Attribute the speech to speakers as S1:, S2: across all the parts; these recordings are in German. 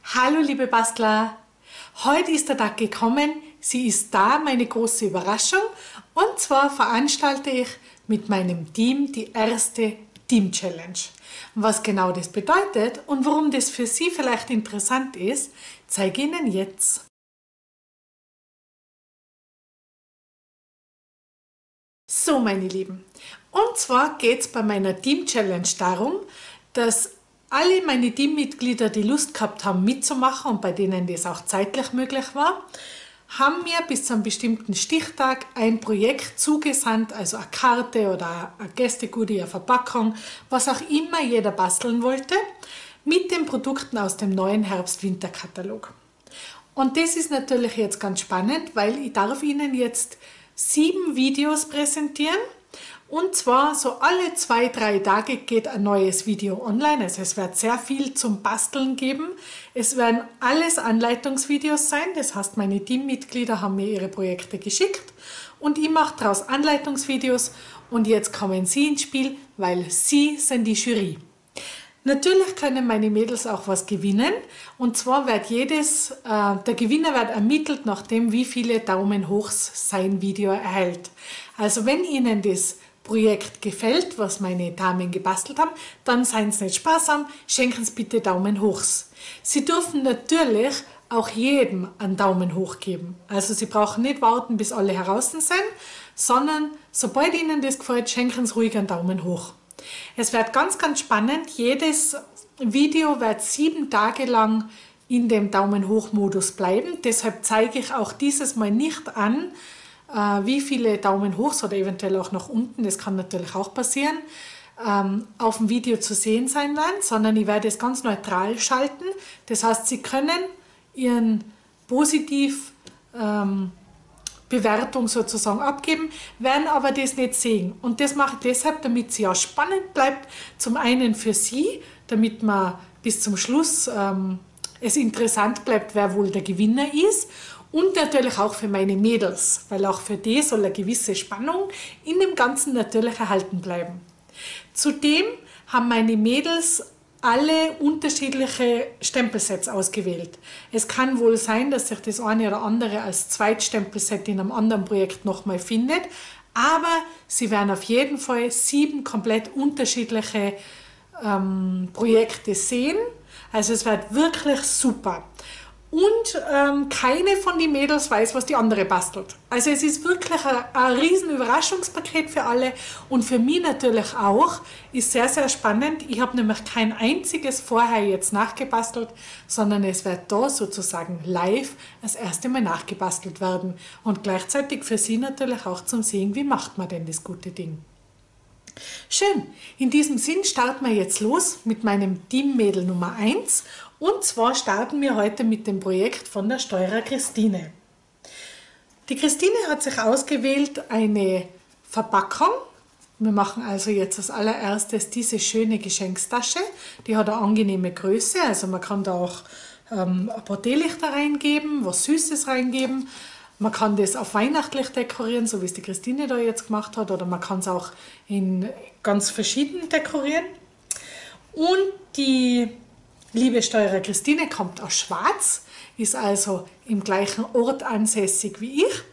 S1: Hallo liebe Bastler, heute ist der Tag gekommen, sie ist da, meine große Überraschung, und zwar veranstalte ich mit meinem Team die erste Team Challenge. Was genau das bedeutet und warum das für Sie vielleicht interessant ist, zeige ich Ihnen jetzt. So meine Lieben, und zwar geht es bei meiner Team Challenge darum, dass alle meine Teammitglieder, die Lust gehabt haben mitzumachen und bei denen das auch zeitlich möglich war, haben mir bis zu einem bestimmten Stichtag ein Projekt zugesandt, also eine Karte oder ein Gästegoodie, eine Verpackung, was auch immer jeder basteln wollte, mit den Produkten aus dem neuen Herbst-Winter-Katalog. Und das ist natürlich jetzt ganz spannend, weil ich darf Ihnen jetzt 7 Videos präsentieren. Und zwar so alle 2-3 Tage geht ein neues Video online. Also es wird sehr viel zum Basteln geben. Es werden alles Anleitungsvideos sein. Das heißt, meine Teammitglieder haben mir ihre Projekte geschickt und ich mache daraus Anleitungsvideos. Und jetzt kommen Sie ins Spiel, weil Sie sind die Jury. Natürlich können meine Mädels auch was gewinnen, und zwar wird der Gewinner wird ermittelt nach dem, wie viele Daumen hoch sein Video erhält. Also wenn Ihnen das Projekt gefällt, was meine Damen gebastelt haben, dann seien Sie nicht sparsam, schenken Sie bitte Daumen hoch. Sie dürfen natürlich auch jedem einen Daumen hoch geben. Also Sie brauchen nicht warten, bis alle heraus sind, sondern sobald Ihnen das gefällt, schenken Sie ruhig einen Daumen hoch. Es wird ganz, ganz spannend. Jedes Video wird 7 Tage lang in dem Daumen hoch Modus bleiben. Deshalb zeige ich auch dieses Mal nicht an, wie viele Daumen hoch oder eventuell auch nach unten, das kann natürlich auch passieren, auf dem Video zu sehen sein werden, sondern ich werde es ganz neutral schalten. Das heißt, Sie können Ihren Bewertung sozusagen abgeben, werden aber das nicht sehen. Und das mache ich deshalb, damit es ja spannend bleibt. Zum einen für Sie, damit man bis zum Schluss es interessant bleibt, wer wohl der Gewinner ist. Und natürlich auch für meine Mädels, weil auch für die soll eine gewisse Spannung in dem Ganzen natürlich erhalten bleiben. Zudem haben meine Mädels alle unterschiedliche Stempelsets ausgewählt. Es kann wohl sein, dass sich das eine oder andere als Zweitstempelset in einem anderen Projekt nochmal findet, aber sie werden auf jeden Fall 7 komplett unterschiedliche Projekte sehen. Also es wird wirklich super. Und keine von den Mädels weiß, was die andere bastelt. Also es ist wirklich ein riesen Überraschungspaket für alle und für mich natürlich auch. Ist sehr, sehr spannend. Ich habe nämlich kein einziges vorher jetzt nachgebastelt, sondern es wird da sozusagen live das erste Mal nachgebastelt werden. Und gleichzeitig für Sie natürlich auch zum Sehen, wie macht man denn das gute Ding. Schön, in diesem Sinn starten wir jetzt los mit meinem Teammädel Nummer 1. Und zwar starten wir heute mit dem Projekt von der Steurer Christine. Die Christine hat sich ausgewählt eine Verpackung. Wir machen also jetzt als allererstes diese schöne Geschenkstasche. Die hat eine angenehme Größe, also man kann da auch ein paar Teelichter reingeben, was Süßes reingeben. Man kann das auf weihnachtlich dekorieren, so wie es die Christine da jetzt gemacht hat, oder man kann es auch in ganz verschieden dekorieren. Und die liebe Steurer Christine kommt aus Schwaz, ist also im gleichen Ort ansässig wie ich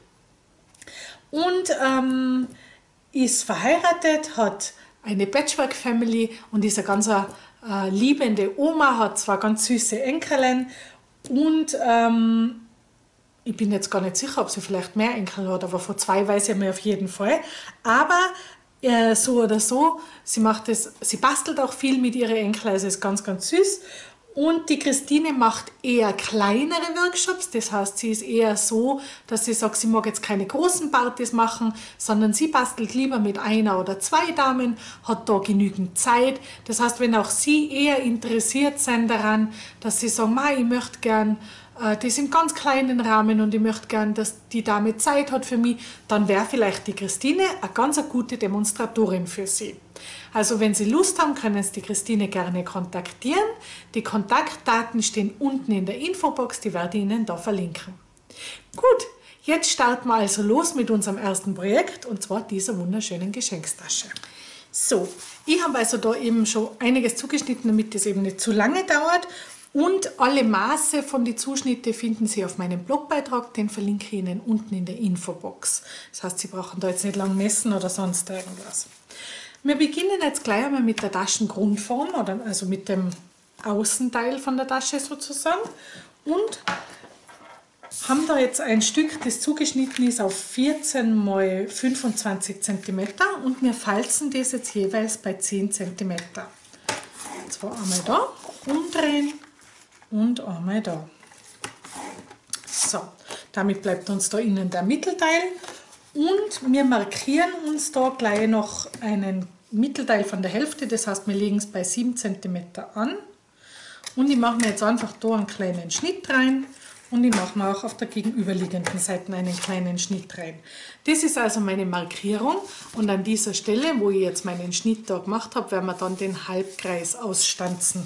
S1: und ist verheiratet, hat eine Patchwork-Family und ist eine ganz liebende Oma, hat 2 ganz süße Enkelin und ich bin jetzt gar nicht sicher, ob sie vielleicht mehr Enkel hat, aber von 2 weiß ich mir auf jeden Fall. Aber so oder so, sie bastelt auch viel mit ihren Enkeln, also ist ganz, ganz süß. Und die Christine macht eher kleinere Workshops, das heißt, sie ist eher so, dass sie sagt, sie mag jetzt keine großen Partys machen, sondern sie bastelt lieber mit 1 oder 2 Damen, hat da genügend Zeit. Das heißt, wenn auch Sie eher interessiert sind daran, dass Sie sagen, ich möchte gern das im ganz kleinen Rahmen und ich möchte gern, dass die Dame Zeit hat für mich, dann wäre vielleicht die Christine eine ganz gute Demonstratorin für Sie. Also wenn Sie Lust haben, können Sie die Christine gerne kontaktieren. Die Kontaktdaten stehen unten in der Infobox, die werde ich Ihnen da verlinken. Gut, jetzt starten wir also los mit unserem ersten Projekt, und zwar dieser wunderschönen Geschenkstasche. So, ich habe also da eben schon einiges zugeschnitten, damit das eben nicht zu lange dauert. Und alle Maße von den Zuschnitten finden Sie auf meinem Blogbeitrag, den verlinke ich Ihnen unten in der Infobox. Das heißt, Sie brauchen da jetzt nicht lang messen oder sonst irgendwas. Wir beginnen jetzt gleich einmal mit der Taschengrundform, oder also mit dem Außenteil von der Tasche sozusagen. Und haben da jetzt ein Stück, das zugeschnitten ist auf 14 x 25 cm und wir falzen das jetzt jeweils bei 10 cm. Zwar einmal da, umdrehen und einmal da. So, damit bleibt uns da innen der Mittelteil und wir markieren uns da gleich noch einen Mittelteil von der Hälfte, das heißt wir legen es bei 7 cm an und ich mache mir jetzt einfach da einen kleinen Schnitt rein. Und ich mache mir auch auf der gegenüberliegenden Seite einen kleinen Schnitt rein. Das ist also meine Markierung und an dieser Stelle, wo ich jetzt meinen Schnitt da gemacht habe, werden wir dann den Halbkreis ausstanzen.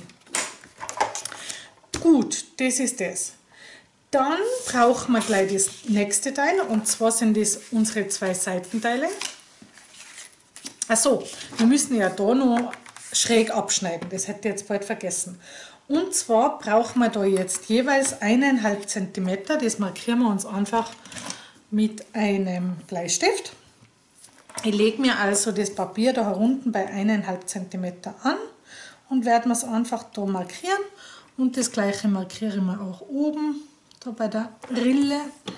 S1: Gut, das ist das. Dann brauchen wir gleich das nächste Teil und zwar sind das unsere 2 Seitenteile. Achso, wir müssen ja da noch schräg abschneiden, das hätte ich jetzt bald vergessen. Und zwar brauchen wir da jetzt jeweils 1,5 cm, das markieren wir uns einfach mit einem Bleistift. Ich lege mir also das Papier da unten bei 1,5 cm an und werde es einfach da markieren. Und das gleiche markiere ich mir auch oben, da bei der Rille.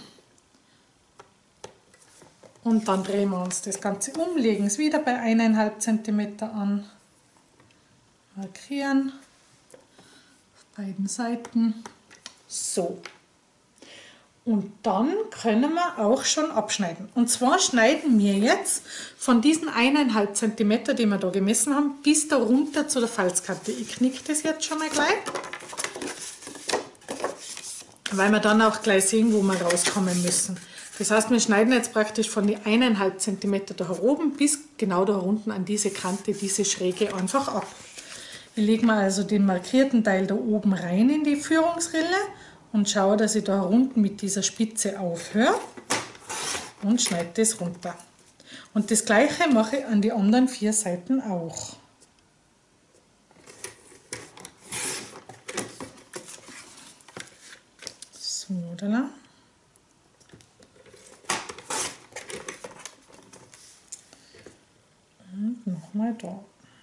S1: Und dann drehen wir uns das Ganze um, legen es wieder bei 1,5 cm an, markieren. Beiden Seiten. So. Und dann können wir auch schon abschneiden. Und zwar schneiden wir jetzt von diesen 1,5 cm, die wir da gemessen haben, bis da runter zu der Falzkante. Ich knicke das jetzt schon mal gleich, weil wir dann auch gleich sehen, wo wir rauskommen müssen. Das heißt, wir schneiden jetzt praktisch von den 1,5 cm da oben bis genau da unten an diese Kante, diese Schräge einfach ab. Ich lege mir also den markierten Teil da oben rein in die Führungsrille und schaue, dass ich da unten mit dieser Spitze aufhöre und schneide das runter. Und das gleiche mache ich an die anderen 4 Seiten auch. So, da. Und nochmal da.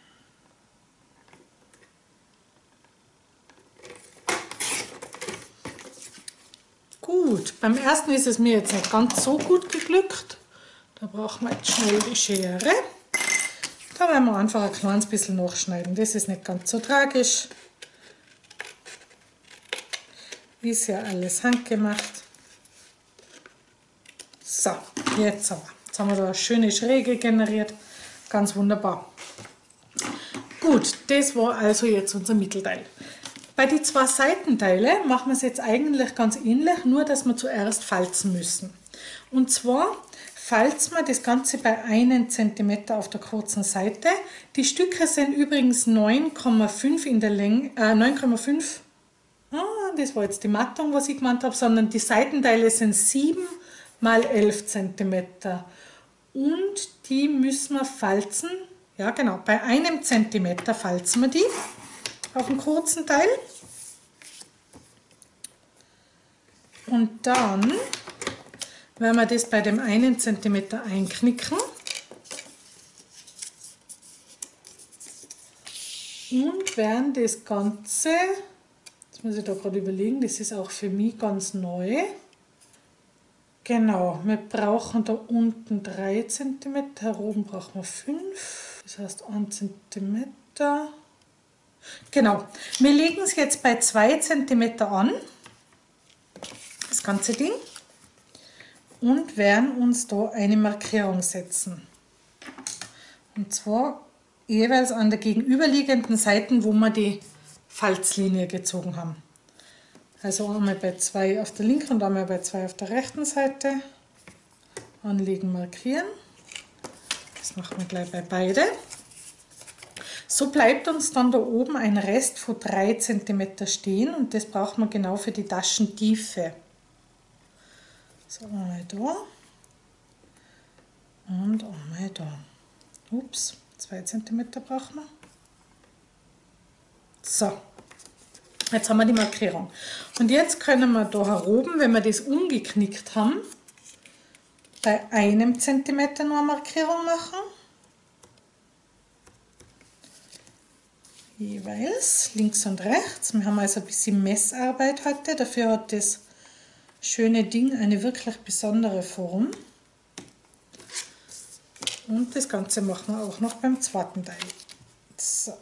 S1: Gut, beim ersten ist es mir jetzt nicht ganz so gut geglückt. Da brauchen wir jetzt schnell die Schere. Da werden wir einfach ein kleines bisschen nachschneiden. Das ist nicht ganz so tragisch. Ist ja alles handgemacht. So, jetzt aber. Jetzt haben wir da eine schöne Schräge generiert. Ganz wunderbar. Gut, das war also jetzt unser Mittelteil. Bei den 2 Seitenteile machen wir es jetzt eigentlich ganz ähnlich, nur dass wir zuerst falzen müssen. Und zwar falzen wir das Ganze bei 1 cm auf der kurzen Seite. Die Stücke sind übrigens 9,5 in der Länge, 9,5, das war jetzt die Mattung, was ich gemeint habe, sondern die Seitenteile sind 7 x 11 cm. Und die müssen wir falzen, ja genau, bei 1 cm falzen wir die. Auf dem kurzen Teil und dann werden wir das bei dem 1 cm einknicken und werden das Ganze, jetzt muss ich da gerade überlegen, das ist auch für mich ganz neu, genau, wir brauchen da unten 3 cm, hier oben brauchen wir 5, das heißt 1 cm. Genau, wir legen es jetzt bei 2 cm an, das ganze Ding, und werden uns da eine Markierung setzen. Und zwar jeweils an der gegenüberliegenden Seite, wo wir die Falzlinie gezogen haben. Also einmal bei 2 auf der linken und einmal bei 2 auf der rechten Seite. Anlegen, markieren. Das machen wir gleich bei beide. So bleibt uns dann da oben ein Rest von 3 cm stehen und das braucht man genau für die Taschentiefe. So, einmal da und einmal da. Ups, 2 cm brauchen wir. So, Jetzt haben wir die Markierung. Und jetzt können wir da oben, wenn wir das umgeknickt haben, bei 1 Zentimeter noch eine Markierung machen. Jeweils links und rechts. Wir haben also ein bisschen Messarbeit heute. Dafür hat das schöne Ding eine wirklich besondere Form. Und das Ganze machen wir auch noch beim zweiten Teil. So.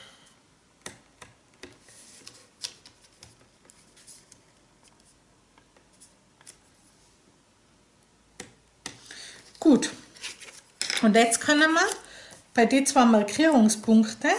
S1: Gut. Und jetzt können wir bei den 2 Markierungspunkten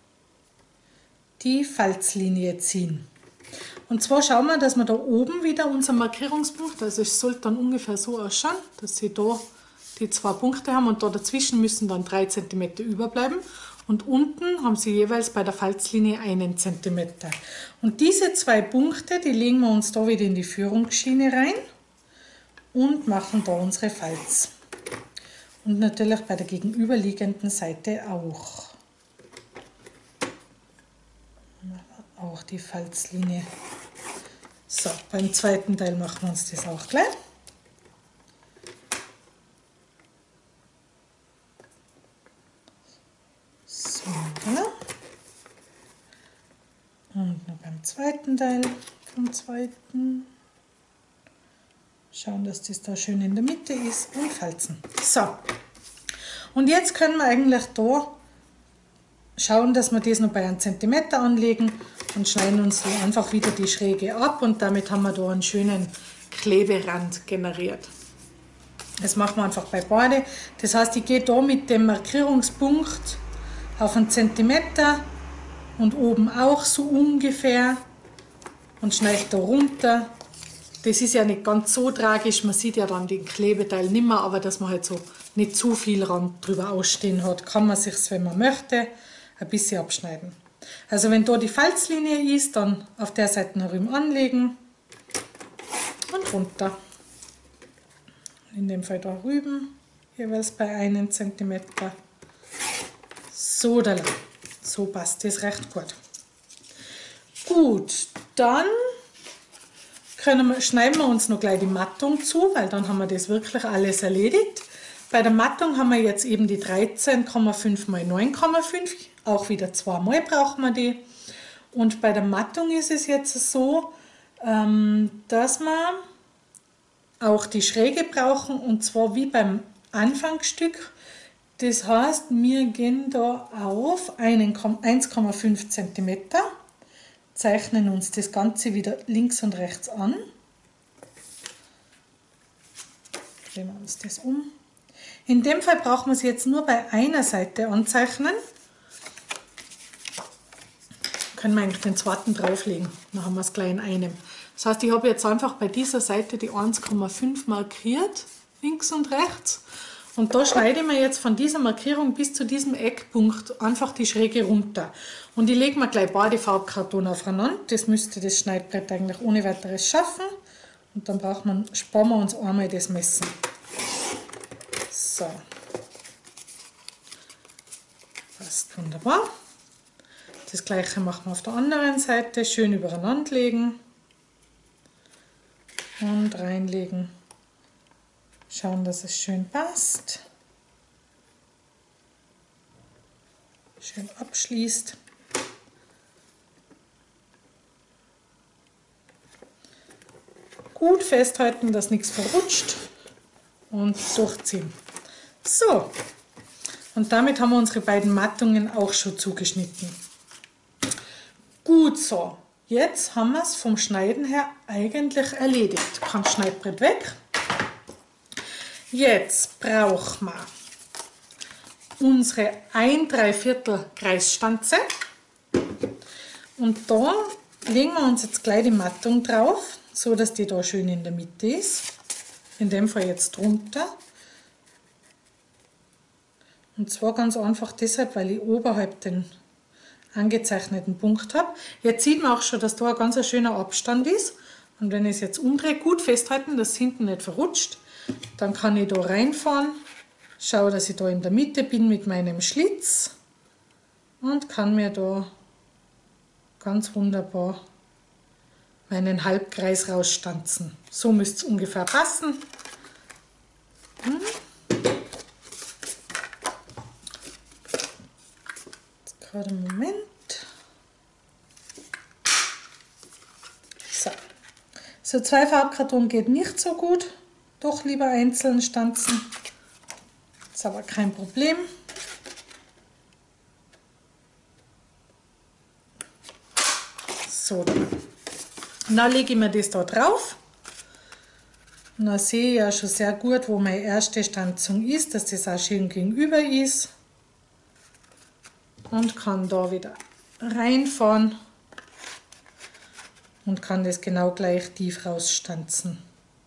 S1: die Falzlinie ziehen. Und zwar schauen wir, dass wir da oben wieder unseren Markierungspunkt, also es sollte dann ungefähr so ausschauen, dass Sie da die 2 Punkte haben und da dazwischen müssen dann 3 cm überbleiben. Und unten haben Sie jeweils bei der Falzlinie 1 cm. Und diese 2 Punkte, die legen wir uns da wieder in die Führungsschiene rein und machen da unsere Falz. Und natürlich bei der gegenüberliegenden Seite auch. Auch die Falzlinie. So, beim zweiten Teil machen wir uns das auch gleich. So, da. Und noch beim zweiten Teil vom zweiten. Schauen, dass das da schön in der Mitte ist und falzen. So, und jetzt können wir eigentlich da schauen, dass wir das noch bei 1 cm anlegen und schneiden uns dann einfach wieder die Schräge ab und damit haben wir da einen schönen Kleberand generiert. Das machen wir einfach bei beide. Das heißt, ich gehe da mit dem Markierungspunkt auf 1 cm und oben auch so ungefähr und schneide da runter. Das ist ja nicht ganz so tragisch, man sieht ja dann den Klebeteil nicht mehr, aber dass man halt so nicht zu viel Rand drüber ausstehen hat, kann man sich, wenn man möchte, ein bisschen abschneiden. Also wenn da die Falzlinie ist, dann auf der Seite herum anlegen und runter. In dem Fall da rüben, jeweils bei 1 cm. So, da lang. So passt das recht gut. Gut, dann schneiden wir uns noch gleich die Mattung zu, weil dann haben wir das wirklich alles erledigt. Bei der Mattung haben wir jetzt eben die 13,5 x 9,5, auch wieder 2 Mal brauchen wir die. Und bei der Mattung ist es jetzt so, dass wir auch die Schräge brauchen und zwar wie beim Anfangsstück. Das heißt, wir gehen da auf 1,5 cm. Zeichnen uns das Ganze wieder links und rechts an. Drehen wir uns das um. In dem Fall brauchen wir es jetzt nur bei einer Seite anzeichnen. Können wir eigentlich den zweiten drauflegen, dann haben wir es gleich in einem. Das heißt, ich habe jetzt einfach bei dieser Seite die 1,5 markiert, links und rechts. Und da schneide ich mir jetzt von dieser Markierung bis zu diesem Eckpunkt einfach die Schräge runter. Und ich lege mir gleich beide Farbkarton aufeinander. Das müsste das Schneidbrett eigentlich ohne weiteres schaffen. Und dann sparen wir uns einmal das Messen. So. Passt wunderbar. Das gleiche machen wir auf der anderen Seite. Schön übereinander legen. Und reinlegen. Schauen, dass es schön passt. Schön abschließt. Gut festhalten, dass nichts verrutscht und durchziehen. So, und damit haben wir unsere beiden Mattungen auch schon zugeschnitten. Gut so, jetzt haben wir es vom Schneiden her eigentlich erledigt. Kann das Schneidbrett weg. Jetzt brauchen wir unsere 1/3 Kreisstanze und da legen wir uns jetzt gleich die Mattung drauf, so dass die da schön in der Mitte ist. In dem Fall jetzt drunter. Und zwar ganz einfach deshalb, weil ich oberhalb den angezeichneten Punkt habe. Jetzt sieht man auch schon, dass da ein ganz schöner Abstand ist. Und wenn ich es jetzt umdrehe, gut festhalten, dass es hinten nicht verrutscht. Dann kann ich da reinfahren, schaue, dass ich da in der Mitte bin mit meinem Schlitz und kann mir da ganz wunderbar meinen Halbkreis rausstanzen. So müsste es ungefähr passen. Jetzt gerade einen Moment. So 2 Farbkarton geht nicht so gut. Doch lieber einzeln stanzen. Ist aber kein Problem. So, dann lege ich mir das da drauf. Und dann sehe ich ja schon sehr gut, wo meine erste Stanzung ist, dass das auch schön gegenüber ist. Und kann da wieder reinfahren und kann das genau gleich tief rausstanzen.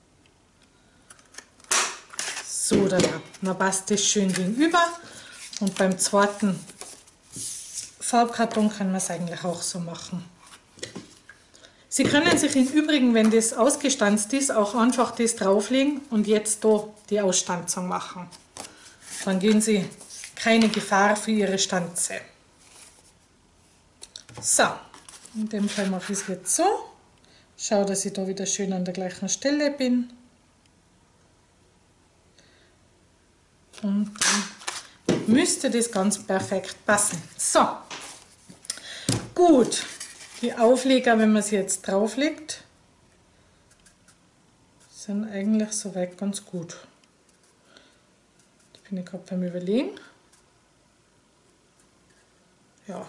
S1: So, dann passt das schön gegenüber. Und beim zweiten Farbkarton kann man es eigentlich auch so machen. Sie können sich im Übrigen, wenn das ausgestanzt ist, auch einfach das drauflegen und jetzt da die Ausstanzung machen. Dann gehen Sie keine Gefahr für Ihre Stanze. So, in dem Fall mache ich es jetzt so. Schau, dass ich da wieder schön an der gleichen Stelle bin. Und dann müsste das ganz perfekt passen. So, gut. Die Aufleger, wenn man sie jetzt drauflegt, sind eigentlich soweit ganz gut. Da bin ich gerade beim Überlegen. Ja.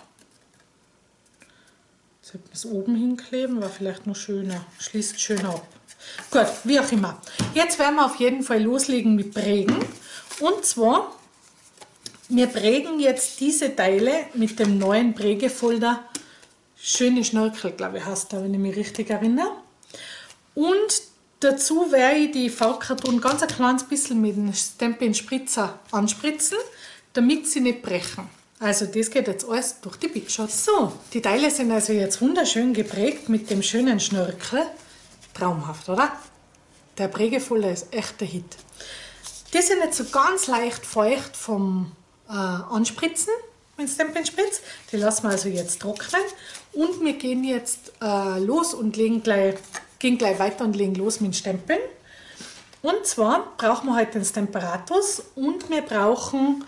S1: Jetzt sollte man es oben hinkleben, war vielleicht noch schöner. Schließt schön ab. Gut, wie auch immer. Jetzt werden wir auf jeden Fall loslegen mit Prägen. Und zwar, wir prägen jetzt diese Teile mit dem neuen Prägefolder Schöne Schnörkel, glaube ich, heißt der, wenn ich mich richtig erinnere. Und dazu werde ich die Farbkarton ganz ein kleines bisschen mit dem Stampin' Spritzer anspritzen, damit sie nicht brechen. Also das geht jetzt alles durch die Big Shot. So, die Teile sind also jetzt wunderschön geprägt mit dem schönen Schnörkel. Traumhaft, oder? Der Prägefolder ist echt der Hit. Die sind jetzt so ganz leicht feucht vom Anspritzen mit Stampin' Spritz. Die lassen wir also jetzt trocknen. Und wir gehen jetzt los und gehen gleich weiter und legen los mit dem Stempeln. Und zwar brauchen wir heute den Stemperatus und wir brauchen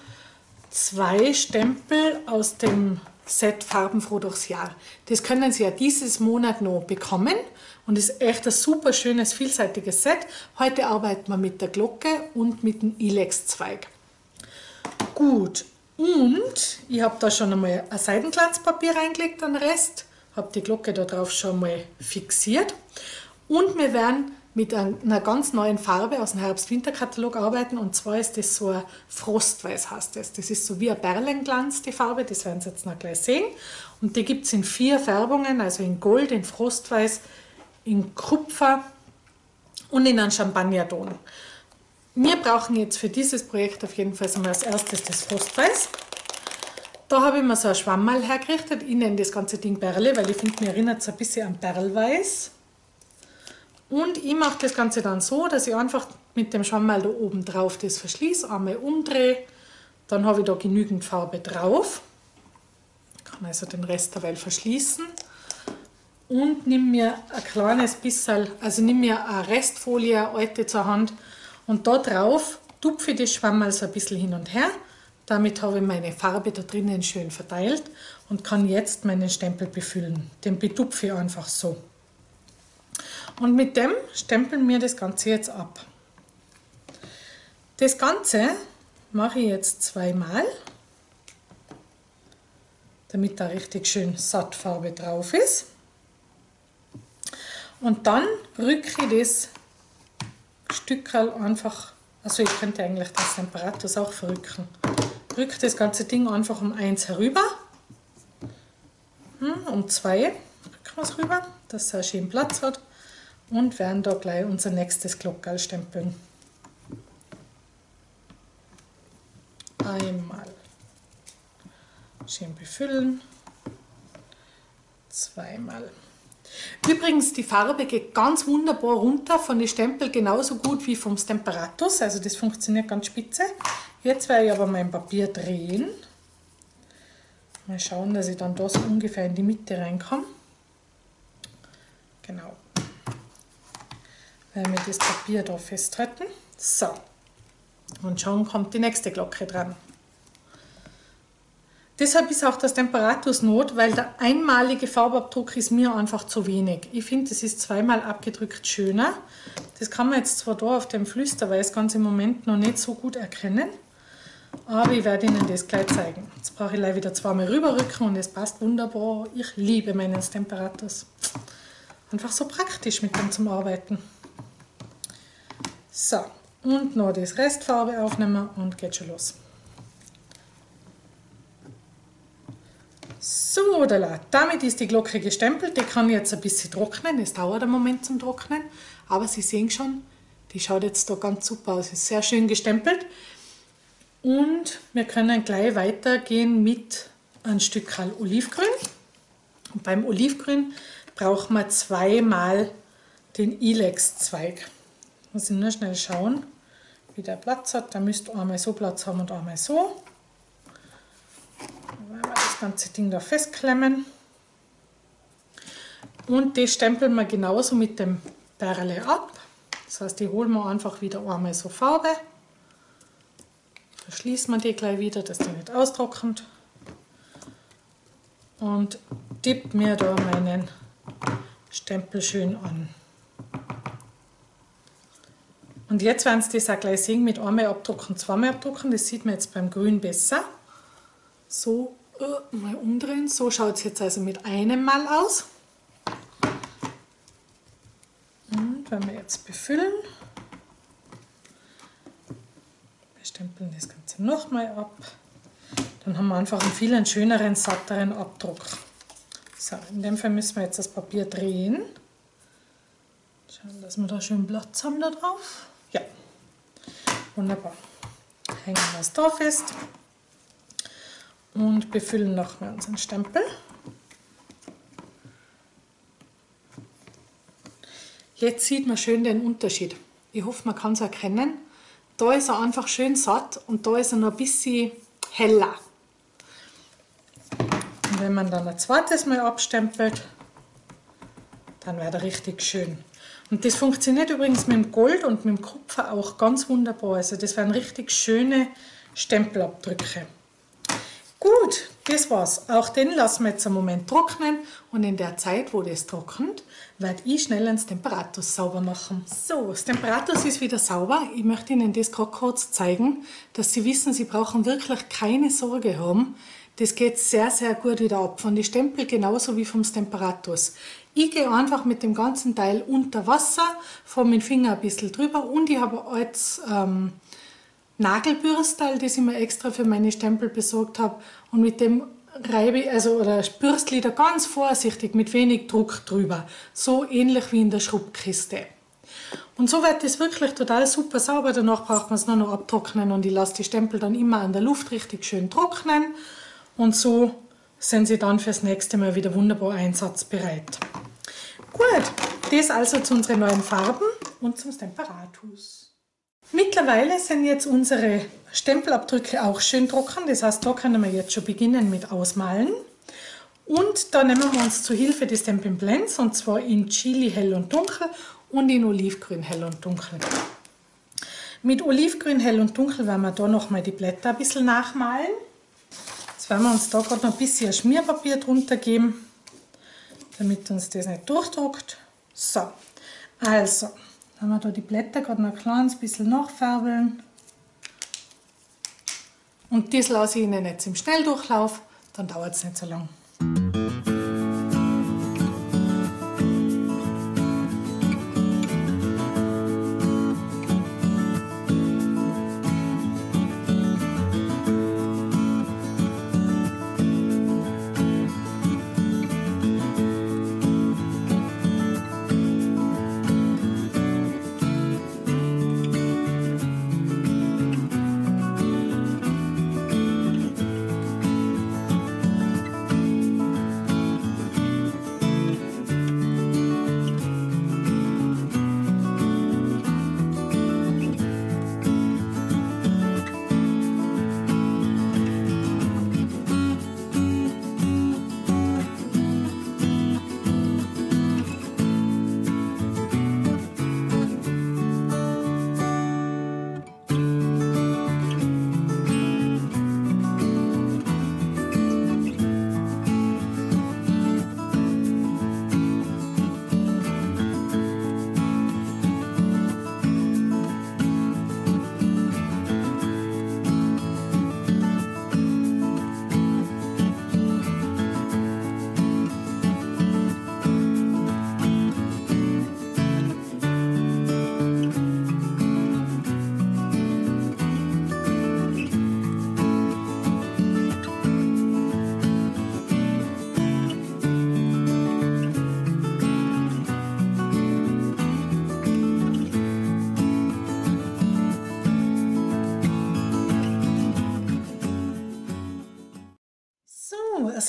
S1: 2 Stempel aus dem Set Farbenfroh durchs Jahr. Das können Sie ja dieses Monat noch bekommen und ist echt ein super schönes, vielseitiges Set. Heute arbeiten wir mit der Glocke und mit dem Ilex-Zweig. Gut. Und ich habe da schon einmal ein Seidenglanzpapier reingelegt, den Rest. Habe die Glocke da drauf schon mal fixiert. Und wir werden mit einer ganz neuen Farbe aus dem Herbst-Winter-Katalog arbeiten. Und zwar ist das so ein Frostweiß, heißt das. Das ist so wie ein Perlenglanz, die Farbe. Das werden Sie jetzt noch gleich sehen. Und die gibt es in 4 Färbungen, also in Gold, in Frostweiß, in Kupfer und in einem Champagnerton. Wir brauchen jetzt für dieses Projekt auf jeden Fall als erstes das Frostweiß. Da habe ich mir so ein Schwammerl hergerichtet. Ich nenne das ganze Ding Perle, weil ich finde, mir erinnert es ein bisschen an Perlweiß. Und ich mache das Ganze dann so, dass ich einfach mit dem Schwammerl da oben drauf das verschließe, einmal umdrehe. Dann habe ich da genügend Farbe drauf. Ich kann also den Rest derweil verschließen. Und nimm mir ein kleines bisschen, also nimm mir eine Restfolie, eine alte zur Hand. Und da drauf tupfe ich das Schwammerl so ein bisschen hin und her. Damit habe ich meine Farbe da drinnen schön verteilt und kann jetzt meinen Stempel befüllen. Den betupfe ich einfach so. Und mit dem stempeln wir das Ganze jetzt ab. Das Ganze mache ich jetzt 2-mal, damit da richtig schön Sattfarbe drauf ist. Und dann rücke ich das Stückerl einfach, also ich könnte eigentlich das Temperatus auch verrücken. Rücke das ganze Ding einfach um 1 herüber, um 2 rücken wir es rüber, dass es einen schönen Platz hat und werden da gleich unser nächstes Glockerl stempeln. Einmal schön befüllen, 2-mal. Übrigens, die Farbe geht ganz wunderbar runter von den Stempel, genauso gut wie vom Stemperatus, also das funktioniert ganz spitze. Jetzt werde ich aber mein Papier drehen. Mal schauen, dass ich dann da so ungefähr in die Mitte reinkomme. Genau. Weil wir das Papier da festhalten. So. Und schon kommt die nächste Glocke dran. Deshalb ist auch das Temperatus Not, weil der einmalige Farbabdruck ist mir einfach zu wenig. Ich finde, das ist zweimal abgedrückt schöner. Das kann man jetzt zwar da auf dem Flüsterweiß ganz im Moment noch nicht so gut erkennen, aber ich werde Ihnen das gleich zeigen. Jetzt brauche ich gleich wieder zweimal rüberrücken und es passt wunderbar. Ich liebe meinen Temperatus. Einfach so praktisch mit dem zum Arbeiten. So, und noch das Restfarbe aufnehmen und geht schon los. So, damit ist die Glocke gestempelt. Die kann jetzt ein bisschen trocknen. Es dauert einen Moment zum Trocknen. Aber Sie sehen schon, die schaut jetzt da ganz super aus. Ist sehr schön gestempelt. Und wir können gleich weitergehen mit ein Stück Olivgrün. Und beim Olivgrün brauchen wir zweimal den Ilex-Zweig. Muss ich nur schnell schauen, wie der Platz hat. Der müsste einmal so Platz haben und einmal so. Dann werden wir das ganze Ding da festklemmen. Und das stempeln wir genauso mit dem Perle ab. Das heißt, die holen wir einfach wieder einmal so Farbe. Verschließen wir die gleich wieder, dass die nicht austrocknet. Und tippe mir da meinen Stempel schön an. Und jetzt werden Sie das auch gleich sehen, mit einmal abdrucken, zweimal abdrucken. Das sieht man jetzt beim Grün besser. So, mal umdrehen. So schaut es jetzt also mit einem Mal aus. Und wenn wir jetzt befüllen, wir stempeln das Ganze nochmal ab, dann haben wir einfach einen viel schöneren, satteren Abdruck. So, in dem Fall müssen wir jetzt das Papier drehen. Schauen, dass wir da schön Platz haben da drauf. Ja, wunderbar. Hängen wir es da fest und befüllen nochmal unseren Stempel. Jetzt sieht man schön den Unterschied. Ich hoffe, man kann es erkennen. Da ist er einfach schön satt und da ist er noch ein bisschen heller. Und wenn man dann ein zweites Mal abstempelt, dann wird er richtig schön. Und das funktioniert übrigens mit dem Gold und mit dem Kupfer auch ganz wunderbar. Also das werden richtig schöne Stempelabdrücke. Gut, das war's. Auch den lassen wir jetzt einen Moment trocknen und in der Zeit, wo das trocknet, werde ich schnell das Temperatus sauber machen. So, das Temperatus ist wieder sauber. Ich möchte Ihnen das gerade kurz zeigen, dass Sie wissen, Sie brauchen wirklich keine Sorge haben. Das geht sehr, sehr gut wieder ab. Von den Stempel genauso wie vom Temperatus. Ich gehe einfach mit dem ganzen Teil unter Wasser, fahre mit dem Finger ein bisschen drüber und ich habe als Nagelbürstel, das ich mir extra für meine Stempel besorgt habe, und mit dem reibe ich, oder bürste ich da ganz vorsichtig mit wenig Druck drüber. So ähnlich wie in der Schrubkiste. Und so wird das wirklich total super sauber. Danach braucht man es nur noch abtrocknen und ich lasse die Stempel dann immer an der Luft richtig schön trocknen. Und so sind sie dann fürs nächste Mal wieder wunderbar einsatzbereit. Gut, das also zu unseren neuen Farben und zum Temperatus. Mittlerweile sind jetzt unsere Stempelabdrücke auch schön trocken. Das heißt, da können wir jetzt schon beginnen mit Ausmalen. Und da nehmen wir uns zu Hilfe die Stampin' Blends, und zwar in Chili hell und dunkel und in Olivgrün hell und dunkel. Mit Olivgrün hell und dunkel werden wir da nochmal die Blätter ein bisschen nachmalen. Jetzt werden wir uns da gerade noch ein bisschen Schmierpapier drunter geben, damit uns das nicht durchdruckt. So, also, dann haben wir da die Blätter gerade noch ein kleines bisschen nachfärbeln. Und das lasse ich Ihnen jetzt im Schnelldurchlauf, dann dauert es nicht so lang.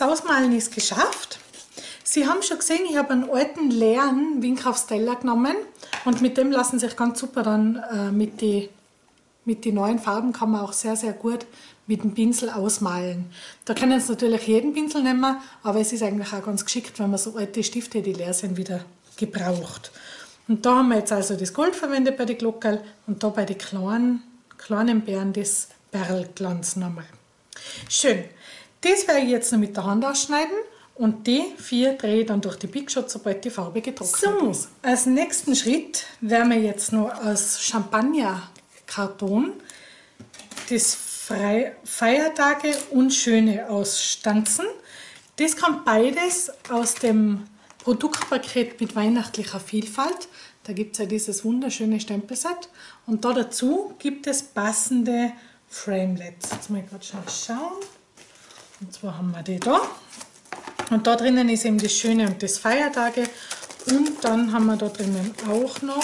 S1: das Ausmalen ist geschafft. Sie haben schon gesehen, ich habe einen alten leeren Wingkraftsteller genommen und mit dem lassen sich ganz super dann mit den neuen Farben kann man auch sehr, sehr gut mit dem Pinsel ausmalen. Da können Sie natürlich jeden Pinsel nehmen, aber es ist eigentlich auch ganz geschickt, wenn man so alte Stifte, die leer sind, wieder gebraucht. Und da haben wir jetzt also das Gold verwendet bei den Glockerl und da bei den kleinen Beeren das Perlglanz nochmal. Schön. Das werde ich jetzt noch mit der Hand ausschneiden und die 4 drehe ich dann durch die Big Shot, sobald die Farbe getrocknet ist. Als nächsten Schritt werden wir jetzt noch aus Champagnerkarton das Feiertage und Schöne ausstanzen. Das kommt beides aus dem Produktpaket mit weihnachtlicher Vielfalt. Da gibt es ja dieses wunderschöne Stempelset und da dazu gibt es passende Framelets. Jetzt mal gerade schnell schauen. Und zwar haben wir die da. Und da drinnen ist eben das Schöne und das Feiertage. Und dann haben wir da drinnen auch noch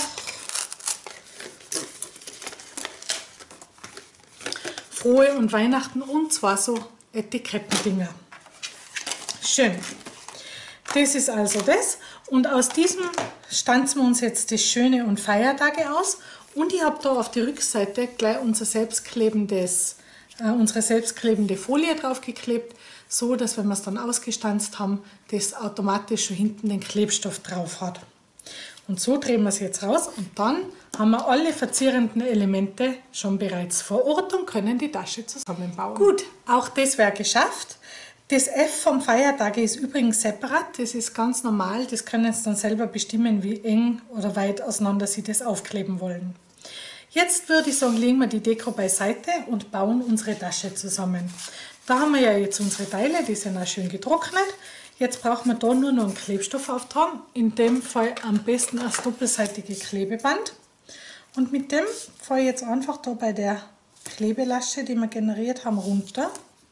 S1: Frohe und Weihnachten und zwar so Etikettendinger. Schön. Das ist also das. Und aus diesem stanzen wir uns jetzt das Schöne und Feiertage aus. Und ich habe da auf die Rückseite gleich unsere selbstklebende Folie draufgeklebt, so dass, wenn wir es dann ausgestanzt haben, das automatisch schon hinten den Klebstoff drauf hat. Und so drehen wir es jetzt raus und dann haben wir alle verzierenden Elemente schon bereits vor Ort und können die Tasche zusammenbauen. Gut, auch das wäre geschafft. Das F vom Feiertage ist übrigens separat, das ist ganz normal, das können Sie dann selber bestimmen, wie eng oder weit auseinander Sie das aufkleben wollen. Jetzt würde ich sagen, legen wir die Deko beiseite und bauen unsere Tasche zusammen. Da haben wir ja jetzt unsere Teile, die sind auch schön getrocknet. Jetzt brauchen wir da nur noch einen Klebstoff auftragen, in dem Fall am besten das doppelseitige Klebeband. Und mit dem fahre ich jetzt einfach da bei der Klebelasche, die wir generiert haben, runter.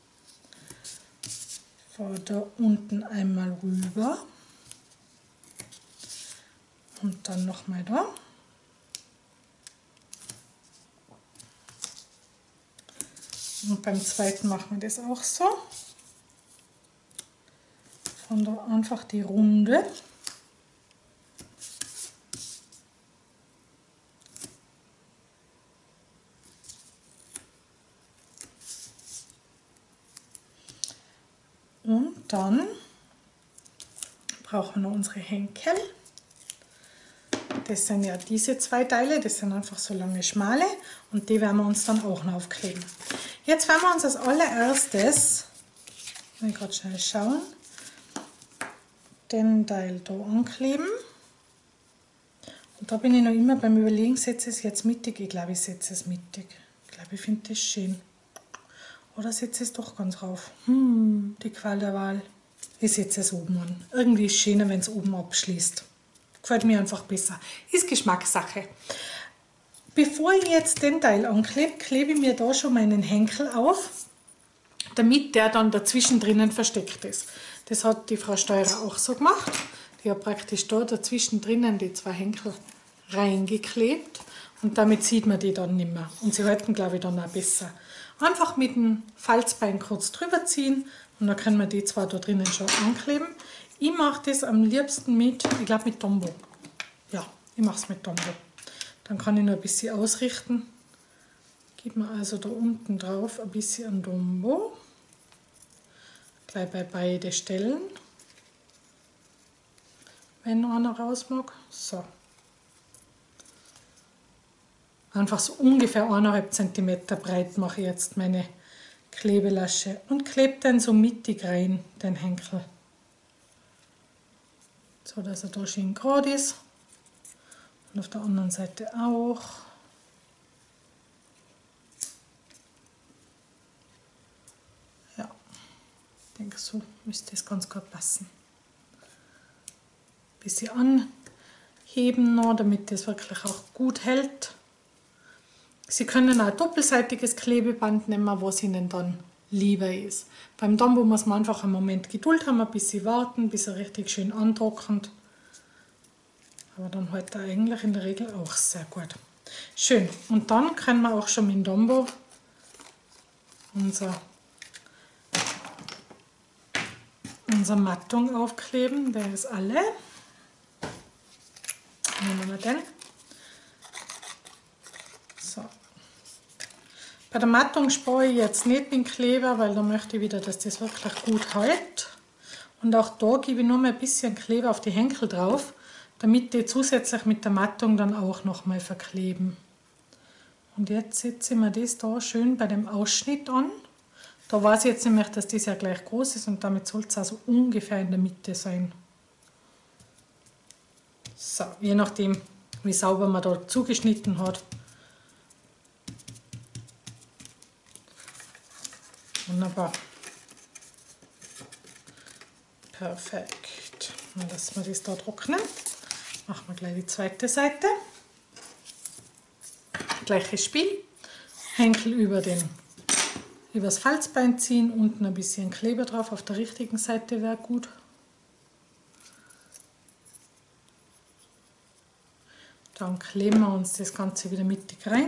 S1: Fahre da unten einmal rüber und dann nochmal da. Und beim zweiten machen wir das auch so. Von da einfach die Runde. Und dann brauchen wir noch unsere Henkel. Das sind ja diese 2 Teile, das sind einfach so lange schmale und die werden wir uns dann auch noch aufkleben. Jetzt werden wir uns als allererstes, ich will gerade schnell schauen, den Teil da ankleben. Und da bin ich noch immer beim Überlegen, setze ich es jetzt mittig? Ich glaube, ich setze es mittig. Ich glaube, ich finde das schön. Oder setze es doch ganz rauf. Die Qual der Wahl. Ich setze es oben an. Irgendwie ist es schöner, wenn es oben abschließt. Gefällt mir einfach besser. Ist Geschmackssache. Bevor ich jetzt den Teil anklebe, klebe ich mir da schon meinen Henkel auf, damit der dann dazwischen drinnen versteckt ist. Das hat die Frau Steurer auch so gemacht. Die hat praktisch da dazwischen drinnen die 2 Henkel reingeklebt und damit sieht man die dann nicht mehr. Und sie halten, glaube ich, dann auch besser. Einfach mit dem Falzbein kurz drüber ziehen und dann können wir die 2 da drinnen schon ankleben. Ich mache das am liebsten mit, ich glaube mit Tombow. Ja, ich mache es mit Tombow. Dann kann ich noch ein bisschen ausrichten. Gebe mir also da unten drauf ein bisschen Tombow. Gleich bei beiden Stellen. Wenn noch einer raus mag. So. Einfach so ungefähr 1,5 cm breit mache ich jetzt meine Klebelasche und klebe dann so mittig rein, den Henkel. So, dass er da schön gerade ist. Und auf der anderen Seite auch. Ja, ich denke, so müsste es ganz gut passen. Ein bisschen anheben noch, damit das wirklich auch gut hält. Sie können auch doppelseitiges Klebeband nehmen, was Ihnen dann lieber ist. Beim Tombow muss man einfach einen Moment Geduld haben, ein bisschen warten, bis er richtig schön antrocknet. Aber dann hält er eigentlich in der Regel auch sehr gut. Schön. Und dann können wir auch schon mit dem Tombow unser unsere Mattung aufkleben, der ist alle. Nehmen wir den. So. Bei der Mattung spare ich jetzt nicht den Kleber, weil da möchte ich wieder, dass das wirklich gut hält. Und auch da gebe ich nur mal ein bisschen Kleber auf die Henkel drauf, damit die zusätzlich mit der Mattung dann auch nochmal verkleben. Und jetzt setze ich mir das da schön bei dem Ausschnitt an. Da weiß ich jetzt nämlich, dass das ja gleich groß ist und damit soll es also ungefähr in der Mitte sein. So, je nachdem, wie sauber man da zugeschnitten hat. Wunderbar. Perfekt. Dann lassen wir das da trocknen. Machen wir gleich die zweite Seite. Gleiches Spiel. Henkel übers Falzbein ziehen, unten ein bisschen Kleber drauf, auf der richtigen Seite wäre gut. Dann kleben wir uns das Ganze wieder mittig rein.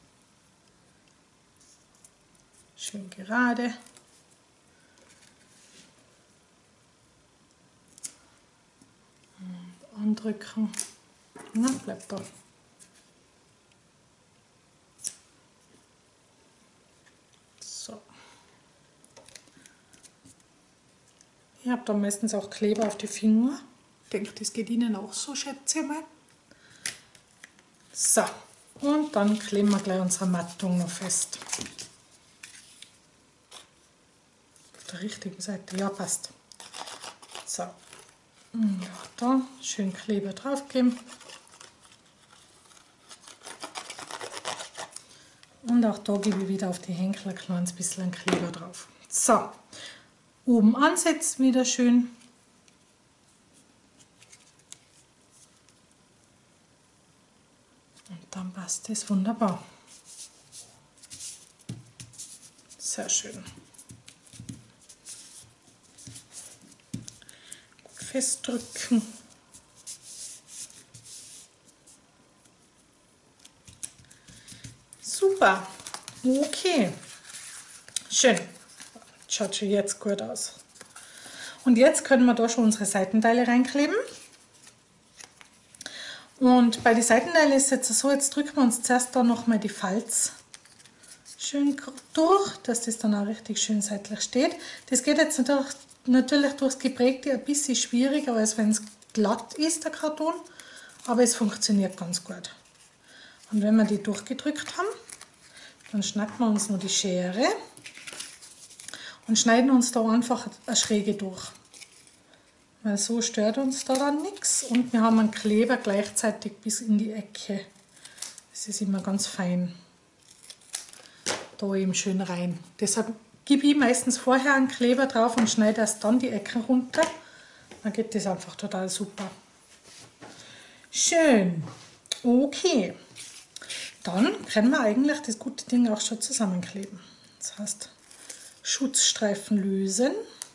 S1: Schön gerade. Und andrücken. Na, bleibt da. So. Ich habe da meistens auch Kleber auf die Finger. Ich denke, das geht Ihnen auch so, schätze ich mal. So, und dann kleben wir gleich unsere Mattung noch fest. Auf der richtigen Seite, ja, passt. So, und auch da schön Kleber drauf geben. Und auch da gebe ich wieder auf die Henkel ein kleines bisschen Kleber drauf. So, oben ansetzen wieder schön. Und dann passt das wunderbar. Sehr schön. Gut festdrücken. Super. Okay. Schön. Schaut schon jetzt gut aus. Und jetzt können wir da schon unsere Seitenteile reinkleben. Und bei den Seitenteilen ist es jetzt so, jetzt drücken wir uns zuerst da nochmal die Falz schön durch, dass das dann auch richtig schön seitlich steht. Das geht jetzt natürlich durchs Geprägte ein bisschen schwieriger, als wenn es glatt ist, der Karton, aber es funktioniert ganz gut. Und wenn wir die durchgedrückt haben, dann schneiden wir uns noch die Schere und schneiden uns da einfach eine Schräge durch. Weil so stört uns da dann nichts und wir haben einen Kleber gleichzeitig bis in die Ecke. Das ist immer ganz fein. Da eben schön rein. Deshalb gebe ich meistens vorher einen Kleber drauf und schneide erst dann die Ecken runter. Dann geht das einfach total super. Schön. Okay. Dann können wir eigentlich das gute Ding auch schon zusammenkleben. Das heißt, Schutzstreifen lösen.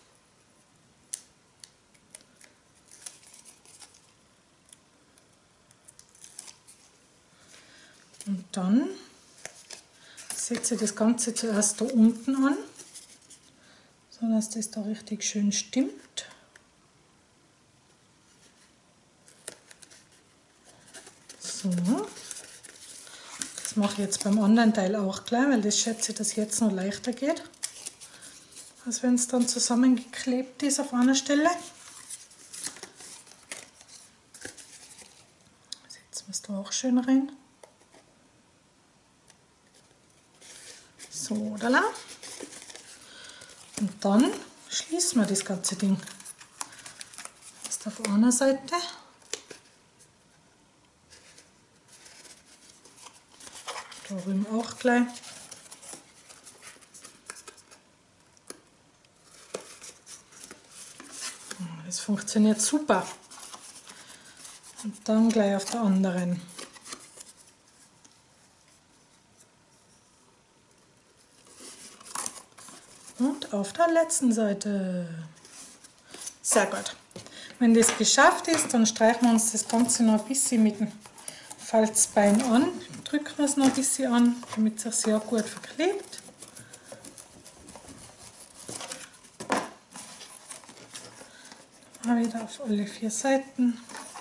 S1: Und dann setze ich das Ganze zuerst da unten an, sodass das da richtig schön stimmt. So. Das mache ich jetzt beim anderen Teil auch gleich, weil das schätze ich, dass jetzt noch leichter geht, als wenn es dann zusammengeklebt ist auf einer Stelle. Setzen wir es da auch schön rein. So, da. Und dann schließen wir das ganze Ding. Jetzt auf einer Seite. Da drüben auch gleich. Das funktioniert super. Und dann gleich auf der anderen. Und auf der letzten Seite. Sehr gut. Wenn das geschafft ist, dann streichen wir uns das Ganze noch ein bisschen mit dem Falzbein an. Drücken wir es noch ein bisschen an, damit es sich sehr gut verklebt. Wieder auf alle 4 Seiten.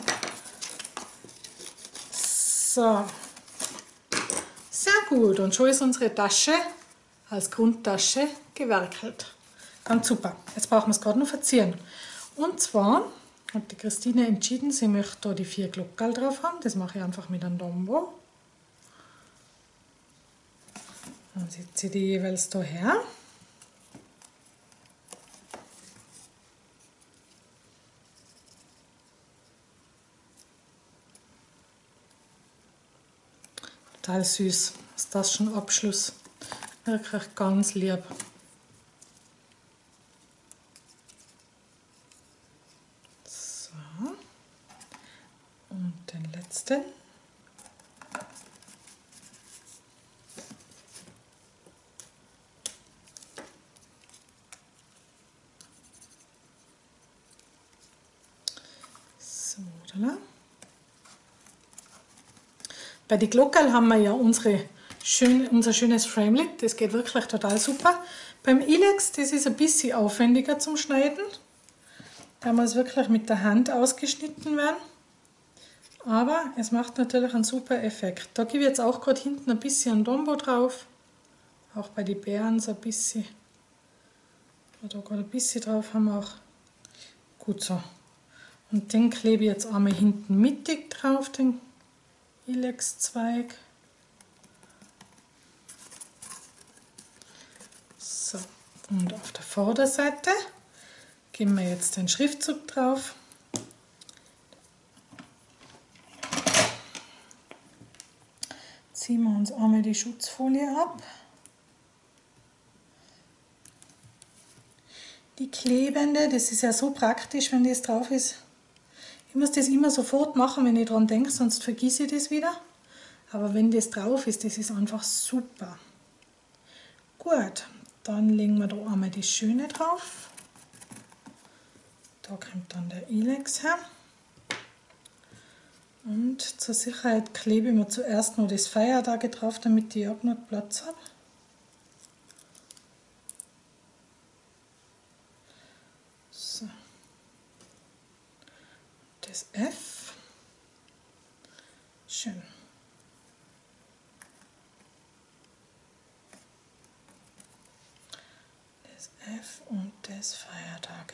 S1: So. Sehr gut. Und schon ist unsere Tasche als Grundtasche gewerkelt. Ganz super. Jetzt brauchen wir es gerade noch verzieren. Und zwar hat die Christine entschieden, sie möchte da die 4 Glockerl drauf haben. Das mache ich einfach mit einem Dombo. Dann setze ich die jeweils da her. Total süß. Ist das schon Abschluss? Wirklich ganz lieb. So. Und den letzten. So, oder? Bei den Glockerl haben wir ja unser schönes Framelit, das geht wirklich total super. Beim Ilex, das ist ein bisschen aufwendiger zum Schneiden. Da muss wirklich mit der Hand ausgeschnitten werden. Aber es macht natürlich einen super Effekt. Da gebe ich jetzt auch gerade hinten ein bisschen Dombo drauf. Auch bei den Beeren so ein bisschen. Da gerade ein bisschen drauf haben wir auch. Gut so. Und den klebe ich jetzt einmal hinten mittig drauf, den Ilex-Zweig. So, und auf der Vorderseite geben wir jetzt den Schriftzug drauf. Ziehen wir uns einmal die Schutzfolie ab. Die klebende, das ist ja so praktisch, wenn das drauf ist. Ich muss das immer sofort machen, wenn ich dran denke, sonst vergesse ich das wieder. Aber wenn das drauf ist, das ist einfach super. Gut, dann legen wir da einmal die Schöne drauf. Da kommt dann der Ilex her. Und zur Sicherheit klebe ich mir zuerst noch das Feiertage drauf, damit ich auch noch Platz habe. So. Das F. Schön. Das F und das Feiertage.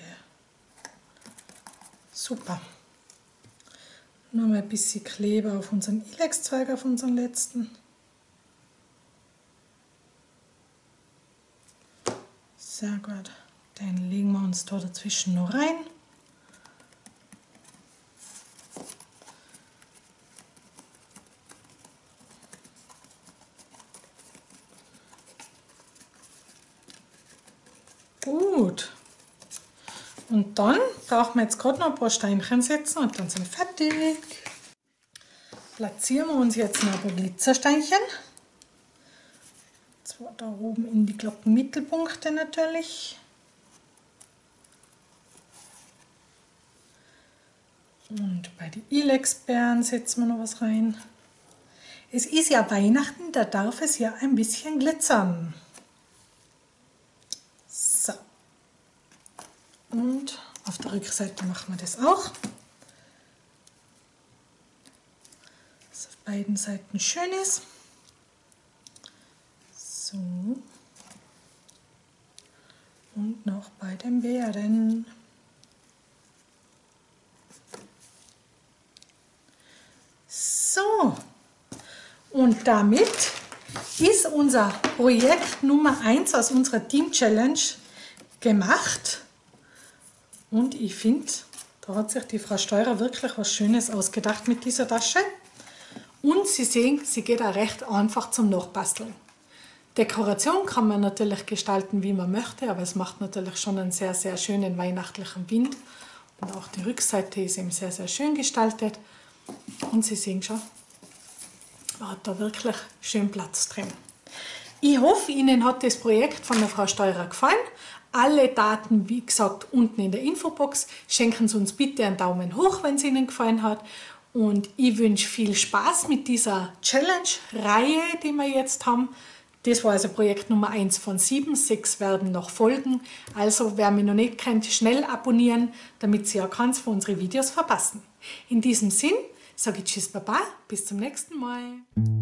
S1: Super. Nur mal ein bisschen Kleber auf unseren Ilex-Zweig, auf unseren letzten. Sehr gut. Den legen wir uns da dazwischen noch rein. Gut. Und dann brauchen wir jetzt gerade noch ein paar Steinchen setzen und dann sind wir fertig. Platzieren wir uns jetzt noch ein paar Glitzersteinchen. Zwar da oben in die Glockenmittelpunkte natürlich. Und bei den Ilex-Beeren setzen wir noch was rein. Es ist ja Weihnachten, da darf es ja ein bisschen glitzern. So. Und auf der Rückseite machen wir das auch. Dass auf beiden Seiten schön ist. So. Und noch bei den Beeren. So. Und damit ist unser Projekt Nummer 1 aus unserer Team Challenge gemacht. Und ich finde, da hat sich die Frau Steurer wirklich was Schönes ausgedacht mit dieser Tasche. Und Sie sehen, sie geht auch recht einfach zum Nachbasteln. Dekoration kann man natürlich gestalten, wie man möchte, aber es macht natürlich schon einen sehr, sehr schönen weihnachtlichen Bild. Und auch die Rückseite ist eben sehr, sehr schön gestaltet. Und Sie sehen schon, man hat da wirklich schön Platz drin. Ich hoffe, Ihnen hat das Projekt von der Frau Steurer gefallen. Alle Daten, wie gesagt, unten in der Infobox. Schenken Sie uns bitte einen Daumen hoch, wenn es Ihnen gefallen hat. Und ich wünsche viel Spaß mit dieser Challenge-Reihe, die wir jetzt haben. Das war also Projekt Nummer 1 von 7. 6 werden noch folgen. Also wer mich noch nicht kennt, schnell abonnieren, damit Sie auch keins von unseren Videos verpassen. In diesem Sinn sage ich Tschüss, Baba, bis zum nächsten Mal.